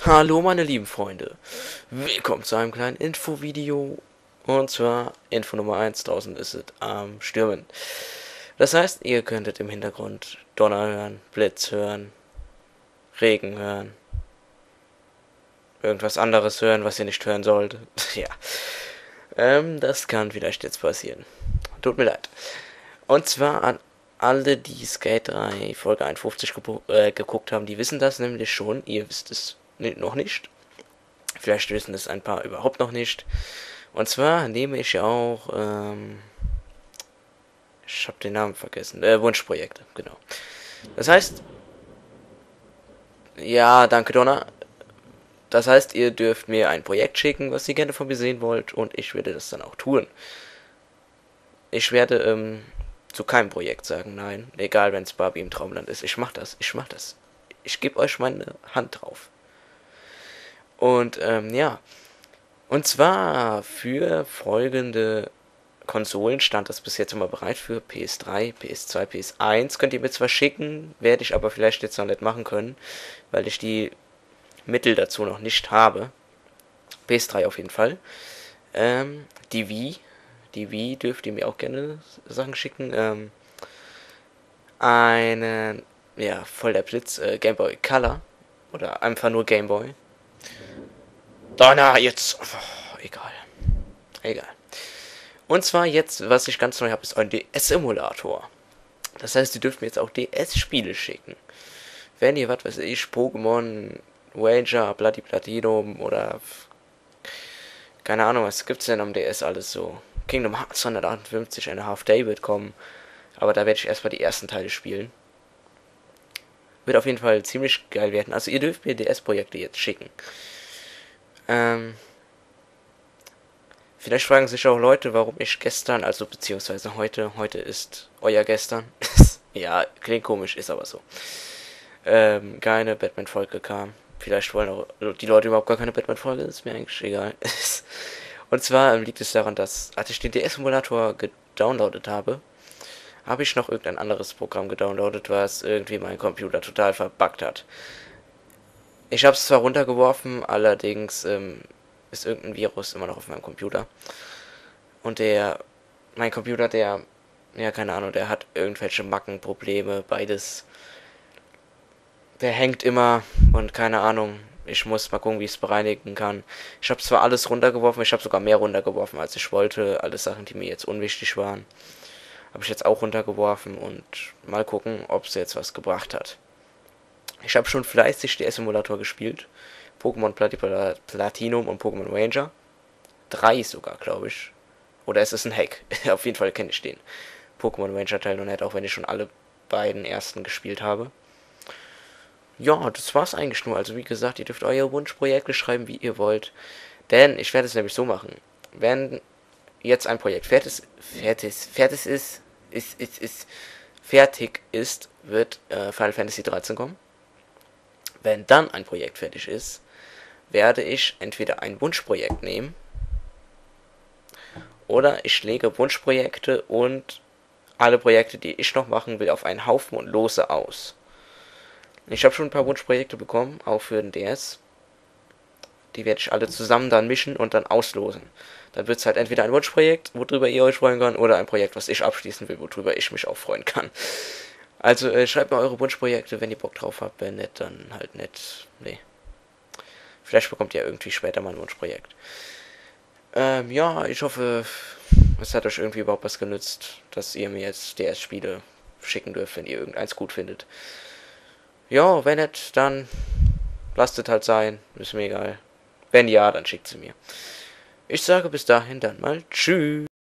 Hallo meine lieben Freunde, willkommen zu einem kleinen Infovideo. Und zwar Info Nummer 1, draußen ist es am Stürmen. Das heißt, ihr könntet im Hintergrund Donner hören, Blitz hören, Regen hören, irgendwas anderes hören, was ihr nicht hören solltet. Ja, das kann vielleicht jetzt passieren. Tut mir leid. Und zwar an alle, die Skate 3 Folge 51 geguckt haben, die wissen das nämlich schon. Ihr wisst es noch nicht. Vielleicht wissen es ein paar überhaupt noch nicht. Und zwar nehme ich auch, ich habe den Namen vergessen, Wunschprojekte, genau. Das heißt, ja, danke Donna. Das heißt, ihr dürft mir ein Projekt schicken, was ihr gerne von mir sehen wollt, und ich werde das dann auch tun. Ich werde, zu keinem Projekt sagen nein, egal wenn es Barbie im Traumland ist. Ich mach das. Ich gebe euch meine Hand drauf. Und ja. Und zwar für folgende Konsolen stand das bis jetzt immer bereit für PS3, PS2, PS1. Könnt ihr mir zwar schicken, werde ich aber vielleicht jetzt noch nicht machen können, weil ich die Mittel dazu noch nicht habe. PS3 auf jeden Fall. Die Wii. Die Wii dürft ihr mir auch gerne Sachen schicken. Einen, ja, voll der Blitz, Game Boy Color. Oder einfach nur Game Boy. Donner, jetzt. Oh, egal. Egal. Und zwar jetzt, was ich ganz neu habe, ist ein DS-Emulator. Das heißt, ihr dürft mir jetzt auch DS-Spiele schicken. Wenn ihr, was weiß ich, Pokémon, Ranger, Bloody Platinum oder keine Ahnung, was gibt's denn am DS alles so? Kingdom Hearts 158, eine Half-Day wird kommen. Aber da werde ich erstmal die ersten Teile spielen. Wird auf jeden Fall ziemlich geil werden. Also ihr dürft mir DS-Projekte jetzt schicken. Vielleicht fragen sich auch Leute, warum ich gestern, also beziehungsweise heute ist euer gestern. Ja, klingt komisch, ist aber so. Keine Batman-Folge kam. Vielleicht wollen auch die Leute überhaupt gar keine Batman-Folge, ist mir eigentlich egal. Und zwar liegt es daran, dass, als ich den DS-Emulator gedownloadet habe, habe ich noch irgendein anderes Programm gedownloadet, was irgendwie meinen Computer total verbuggt hat. Ich habe es zwar runtergeworfen, allerdings ist irgendein Virus immer noch auf meinem Computer. Und mein Computer, ja, keine Ahnung, der hat irgendwelche Mackenprobleme, beides. Der hängt immer und keine Ahnung. Ich muss mal gucken, wie ich es bereinigen kann. Ich habe zwar alles runtergeworfen, ich habe sogar mehr runtergeworfen, als ich wollte. Alle Sachen, die mir jetzt unwichtig waren, habe ich jetzt auch runtergeworfen und mal gucken, ob es jetzt was gebracht hat. Ich habe schon fleißig DS-Emulator gespielt. Pokémon Platinum und Pokémon Ranger. 3 sogar, glaube ich. Oder es ist ein Hack. Auf jeden Fall kenne ich den. Pokémon Ranger Teil noch nicht, auch wenn ich schon alle beiden ersten gespielt habe. Ja, das war's eigentlich nur. Also wie gesagt, ihr dürft eure Wunschprojekte schreiben, wie ihr wollt. Denn ich werde es nämlich so machen. Wenn jetzt ein Projekt fertig ist, wird Final Fantasy 13 kommen. Wenn dann ein Projekt fertig ist, werde ich entweder ein Wunschprojekt nehmen oder ich lege Wunschprojekte und alle Projekte, die ich noch machen will, auf einen Haufen und lose aus. Ich habe schon ein paar Wunschprojekte bekommen, auch für den DS. Die werde ich alle zusammen dann mischen und dann auslosen. Dann wird es halt entweder ein Wunschprojekt, worüber ihr euch freuen könnt, oder ein Projekt, was ich abschließen will, worüber ich mich auch freuen kann. Also schreibt mal eure Wunschprojekte, wenn ihr Bock drauf habt. Wenn nicht, dann halt nicht. Nee. Vielleicht bekommt ihr irgendwie später mal ein Wunschprojekt. Ja, ich hoffe, es hat euch irgendwie überhaupt was genützt, dass ihr mir jetzt DS-Spiele schicken dürft, wenn ihr irgendeins gut findet. Ja, wenn nicht, dann lasst es halt sein. Ist mir egal. Wenn ja, dann schickt sie mir. Ich sage bis dahin dann mal tschüss.